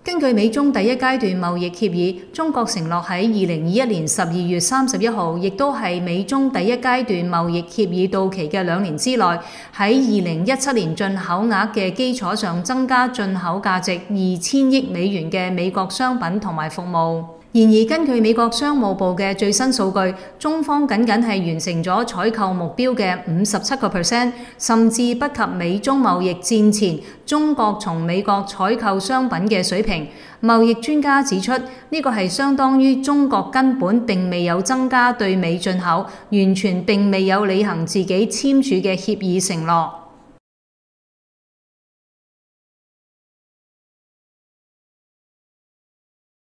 根據美中第一階段貿易協議，中國承諾喺2021年12月31號，亦都係美中第一階段貿易協議到期嘅2年之內，喺2017年進口額嘅基礎上增加進口價值2000億美元嘅美國商品同埋服務。然而，根據美國商務部嘅最新數據，中方僅係完成咗採購目標嘅57%，甚至不及美中貿易戰前中國從美國採購商品嘅水平。貿易專家指出，呢個係相當於中國根本並未有增加對美進口，完全並未有履行自己簽署嘅協議承諾。